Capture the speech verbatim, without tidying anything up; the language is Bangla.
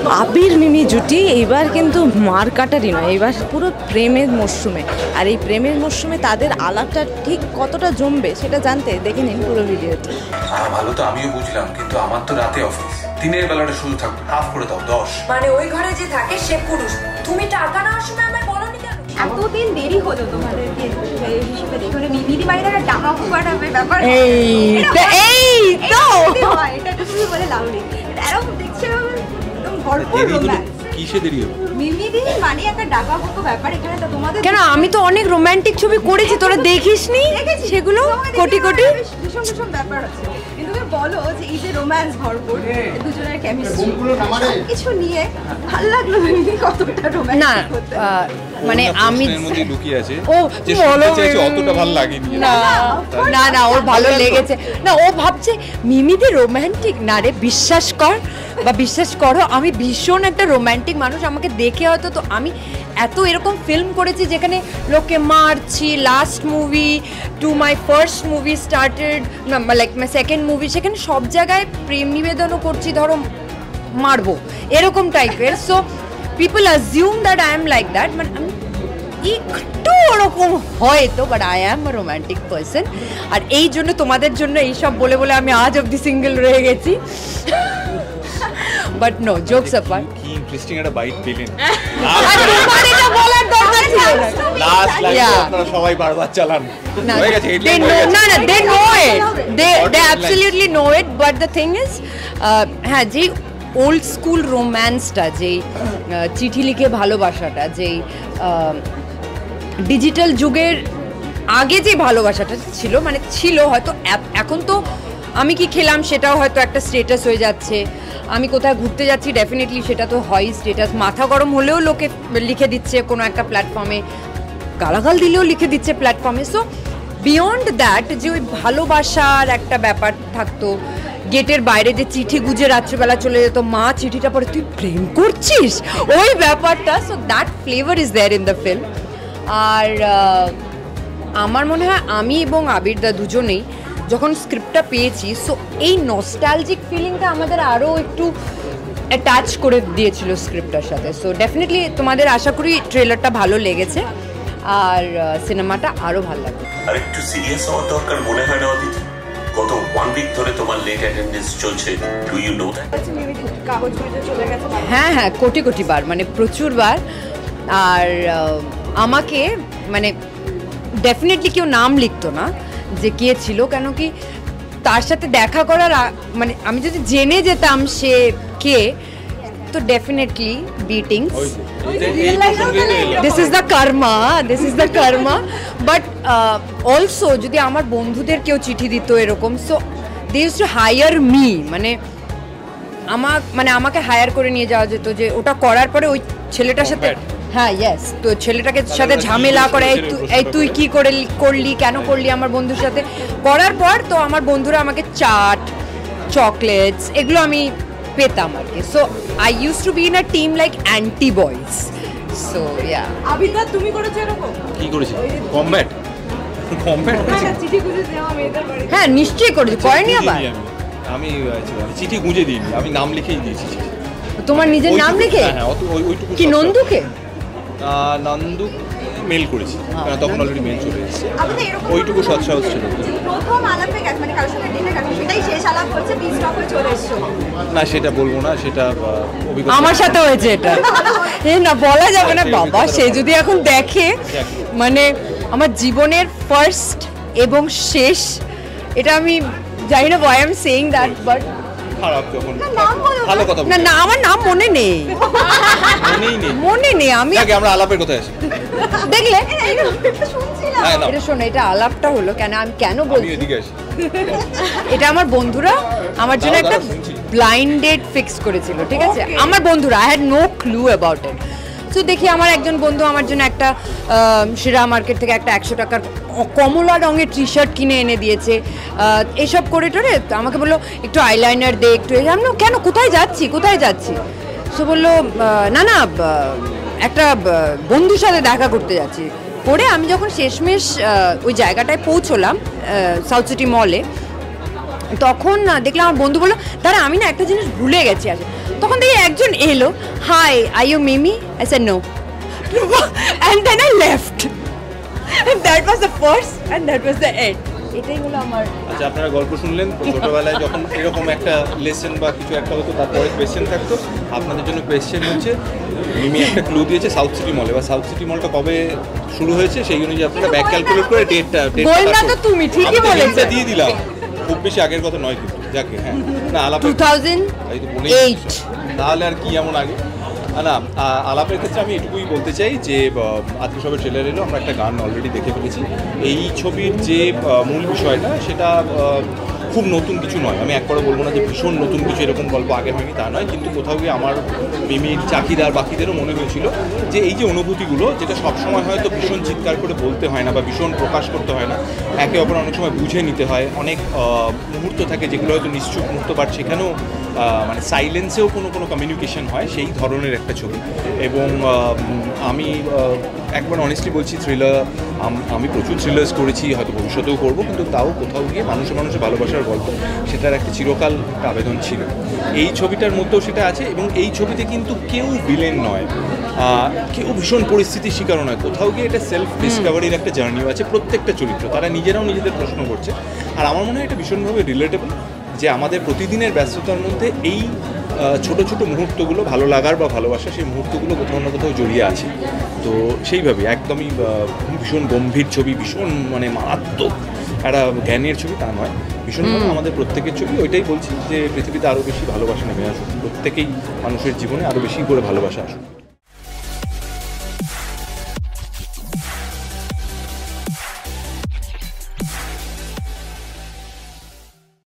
আবির মিমি জুটি এইবার কিন্তু মার কাটারই নয়, এইবার পুরো প্রেমের মরশুমে। আর এই প্রেমের মরশুমে তাদের আলাপটা ঠিক কতটা জমবে সেটা জানতে দেখে নিন পুরো ভিডিওটি। ভালো তো আমিও বুঝলাম, কিন্তু আমার তো রাতে অফিস, দিনের বেলাটা শুধু থাকবে, হাফ করে দাও দশ। মানে ওই ঘরে যে থাকে সে পুরুষ, তুমি টাকা নেওয়ার সময় আমায় বলোনি কেন? এতদিন দেরি হলো তোমাদের হিসেবে দেখে মানে মিমিদি বাইরে একটা টাকা ফুকাটা ব্যাপার। এই তো এই তো এটা তুমি বলে লাভ নেই, এরকম দেখছো একদম ভরপুর রোম্যান্স। কিসে দেরি হলো? মিমিদি মানে একটা ডাকা ফুকো ব্যাপার এখানে। তো তোমাদের কেন, আমি তো অনেক রোমান্টিক ছবি করেছি, তোরা দেখিসনি সেগুলো? কোটি কোটি ভীষণ ভীষণ ব্যাপার আছে, কিন্তু তুমি বলো যে এই যে রোম্যান্স ভরপুর দুজনের কেমিস্ট্রি কিছু নিয়ে ভালো লাগলো মিমিদি কতটা রোম্যান্টিক না হতে? মানে আমি লুকিয়ে আছে ও যে শুনতে চাইছে অতটা ভালো লাগেনি। না না না ওর ভালো লেগেছে না, ও ভাবছে মিমিদি রোম্যান্টিক না রে, বিশ্বাস কর বা বিশ্বাস করো আমি ভীষণ একটা রোম্যান্টিক মানুষ। আমাকে দেখে হয়তো তো আমি এত এরকম ফিল্ম করেছি যেখানে লোকে মারছি, last movie to my first movie started like my second movie, সেখানে সব জায়গায় প্রেম নিবেদনও করছি, ধরো মারবো এরকম টাইপের। So people assume that I am like that, মানে আমি একটু ওরকম হয়তো, but I am a romantic person. আর এই জন্য তোমাদের জন্য এইসব বলে বলে আমি আজ অব্দি সিঙ্গেল রয়ে গেছি। বাট নো, জোকস অ্যাপার্ট, কি ইন্টারেস্টিং একটা বাইট পেলেন। তোমার এটা বলার দরকার ছিল না। লাস্ট লাইনে আপনারা সবাই বারবার চালান হয়ে গেছে, হেডলাইন হয়ে গেছে। না না, they know it, they they absolutely know it, but the thing is হ্যাঁ, যে ওল্ড স্কুল রোম্যান্সটা, যেই চিঠি লিখে ভালোবাসাটা, যেই ডিজিটাল যুগের আগে যে ভালোবাসাটা ছিল, মানে ছিল হয়তো, এখন তো আমি কি খেলাম সেটাও হয়তো একটা স্টেটাস হয়ে যাচ্ছে, আমি কোথায় ঘুরতে যাচ্ছি ডেফিনেটলি সেটা তো হয় স্টেটাস, মাথা গরম হলেও লোকে লিখে দিচ্ছে কোনো একটা প্ল্যাটফর্মে, গালাগাল দিলেও লিখে দিচ্ছে প্ল্যাটফর্মে। সো বিয়ন্ড দ্যাট যে ওই ভালোবাসার একটা ব্যাপার থাকতো, গেটের বাইরে যে চিঠি গুজে রাত্রিবেলা চলে যেত, মা চিঠিটা পড়ে তুই প্রেম করছিস, ওই ব্যাপারটা। So that flavour is there in the film. আর আমার মনে হয় আমি এবং আবিরদা দুজনেই যখন স্ক্রিপ্টটা পেয়েছি, সো এই নস্টালজিক ফিলিংটা আমাদের আরও একটু অ্যাটাচ করে দিয়েছিল স্ক্রিপ্টটার সাথে। সো ডেফিনেটলি তোমাদের আশা করি ট্রেলারটা ভালো লেগেছে আর সিনেমাটা আরও ভালো লাগবে। আর একটু সিরিয়াস হওয়ার দরকার মনে হয় না অদিতি? গত ওয়ান উইক ধরে তোমার লেট অ্যাটেন্ডেন্স চলছে, ডু ইউ নো দ্যাট? হ্যাঁ হ্যাঁ, কোটি কোটি বার, মানে প্রচুর বার। আর আমাকে মানে ডেফিনেটলি কেউ নাম লিখতো না যে কে ছিল, কেন কি তার সাথে দেখা করার মানে আমি যদি জেনে যেতাম সে কে, তো definitely beatings, this is the karma, this is the karma. But also যদি আমার বন্ধুদের কেউ চিঠি দিত এরকম, so they use to hire me, মানে আমার মানে আমাকে হায়ার করে নিয়ে যাওয়া যেত, যে ওটা করার পরে ওই ছেলেটার সাথে, হ্যাঁ ইয়েস, তো ছেলেটাকে সাথে ঝামেলা করে, এই তুই কি করে করলি, কেন করলি আমার বন্ধুর সাথে, করার পর তো আমার বন্ধুরা আমাকে চাট, চকলেটস এগুলো আমি পেতাম আর কি। So I use to be in a team like anti boys. So yeah. Abida তুমি করেছো এরকম? কি করেছি? কমব্যাট কমব্যাট চিঠি গুজে দেওয়া মেয়েদের বাড়ি? হ্যাঁ নিশ্চয়ই করেছি, করেনি আবার? আমি চিঠি গুঁজে দিইনি, আমি নাম লিখেই দিয়েছি। তোমার নিজের নাম লিখে? হ্যাঁ, ওইটুকু। কি নন্দুকে? নন্দু মেল করেছি, কারণ তখন অলরেডি মেল চলে এসেছে, ওইটুকু সৎসাহস ছিল। প্রথম আলাপে গেছে মানে কারোর সাথে ডিনার গেছে, সেটাই শেষ আলাপ হচ্ছে, পিস স্টপ হয়ে চলে এসেছো? না সেটা বলবো না, সেটা অভিজ্ঞতা আমার সাথে হয়েছে এটা। এই না বলা যাবে না বাবা, সে যদি এখন দেখে, মানে আমার জীবনের ফার্স্ট এবং শেষ, এটা আমি জানি না why I'm saying that, but খারাপ যখন ভালো কথা না না আমার নাম মনে নেই, মনেই নেই, মনে নেই। আমি আগে আমরা আলাপের কথায় আসি, দেখলে শুনছিলাম এটা শোনো, এটা আলাপটা হলো কেন, আমি কেন বলছি এদিকে আসি, এটা আমার বন্ধুরা আমার জন্য একটা ব্লাইন্ড ডেট ফিক্স করেছিল, ঠিক আছে? আমার বন্ধুরা, I had no clue about it. So দেখি আমার একজন বন্ধু আমার জন্য একটা শিরা মার্কেট থেকে একটা একশো টাকার কমলা রঙের টি শার্ট কিনে এনে দিয়েছে, এইসব করে টোরে আমাকে বললো একটু আইলাইনার দে, একটু আমি কেন, কোথায় যাচ্ছি কোথায় যাচ্ছি সো বললো না না একটা বন্ধুর সাথে দেখা করতে যাচ্ছি। করে আমি যখন শেষমেশ ওই জায়গাটায় পৌঁছলাম সাউথ সিটি মলে, তখন না দেখলাম আমার বন্ধু বললো দাঁড়া আমি না একটা জিনিস ভুলে গেছি আজ। তখন দেখি একজন এলো, hi I you Mimi, I said no and then I left. That was the first and that was the end. এটাই হলো আমার। আচ্ছা, আপনারা গল্প শুনলেন ছোটবেলায় যখন এরকম একটা লেসন বা কিছু একটা হতো তারপরে কোয়েশ্চেন থাকতো। আপনাদের জন্য কোয়েশ্চেন হচ্ছে, মিমি একটা ক্লু দিয়েছে সাউথ সিটি মলে, বা সাউথ সিটি মলটা কবে শুরু হয়েছে সেই অনুযায়ী আপনারা ব্যাক ক্যালকুলেট করে ডেটটা বললা তো তুমি ঠিকই বলেছো, দিয়ে দিলাম। খুব বেশি আগের কথা নয় কিন্তু, যাকে হ্যাঁ না আলাপ টু থাউজেন্ড এইট। তাহলে আর কি এমন আগে না। আলাপের ক্ষেত্রে আমি এটুকুই বলতে চাই যে আজকে সবে ট্রেলার এলো, আমরা একটা গান অলরেডি দেখে ফেলেছি। এই ছবির যে মূল বিষয়টা সেটা খুব নতুন কিছু নয়। আমি একবারও বলবো না যে ভীষণ নতুন কিছু, এরকম গল্প আগে হয়নি তা নয়, কিন্তু কোথাও গিয়ে আমার মিমির, চাকিদার, বাকিদেরও মনে হয়েছিল যে এই যে অনুভূতিগুলো, যেটা সবসময় হয়তো ভীষণ চিৎকার করে বলতে হয় না বা ভীষণ প্রকাশ করতে হয় না, একে অপর অনেক সময় বুঝে নিতে হয়। অনেক মুহূর্ত থাকে যেগুলো হয়তো নিশ্চুপ মুহূর্ত, বাট সেখানেও মানে সাইলেন্সেও কোনো কোনো কমিউনিকেশন হয়, সেই ধরনের একটা ছবি। এবং আমি একবার অনেস্টলি বলছি, থ্রিলার আমি প্রচুর থ্রিলার্স করেছি, হয়তো ভবিষ্যতেও করবো, কিন্তু তাও কোথাও গিয়ে মানুষে মানুষে ভালোবাসার গল্প, সেটার একটা চিরকাল একটা আবেদন ছিল। এই ছবিটার মধ্যেও সেটা আছে, এবং এই ছবিতে কিন্তু কেউ ভিলেন নয়, কেউ ভীষণ পরিস্থিতির শিকারও নয়। কোথাও গিয়ে এটা সেলফ ডিসকভারির একটা জার্নিও আছে। প্রত্যেকটা চরিত্র তারা নিজেরাও নিজেদের প্রশ্ন করছে, আর আমার মনে হয় এটা ভীষণভাবে রিলেটেবল যে আমাদের প্রতিদিনের ব্যস্ততার মধ্যে এই ছোট ছোট মুহূর্তগুলো, ভালো লাগার বা ভালোবাসা, সেই মুহূর্তগুলো কোথাও না কোথাও জড়িয়ে আছে। তো সেইভাবে একদমই ভীষণ গম্ভীর ছবি, ভীষণ মানে মারাত্মক একটা জ্ঞানের ছবি তা নয়, ভীষণভাবে আমাদের প্রত্যেকের ছবি। ওইটাই বলছি যে পৃথিবীতে আরও বেশি ভালোবাসা নেমে আসুক, প্রত্যেকেই মানুষের জীবনে আরও বেশি করে ভালোবাসা আসুক।